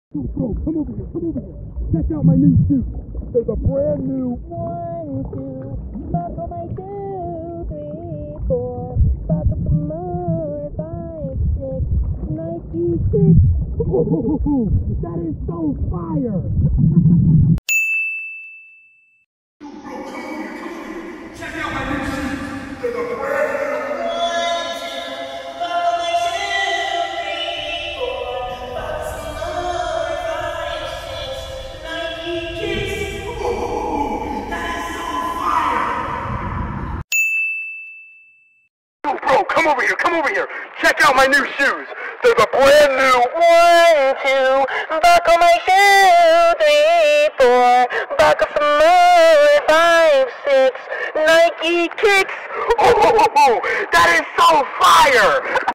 Bro, come over here, come over here. Check out my new shoes. There's a brand new 1, 2, buckle my 2, 3, 4, buckle some more, 5, 6, Nike kicks. Ooh, that is so fire. Check out my new shoes. There's a brand new 1, 2, bro, come over here, come over here. Check out my new shoes. There's a brand new 1, 2, buckle my 2, 3, 4, buckle some more, 5, 6, Nike kicks. that is so fire.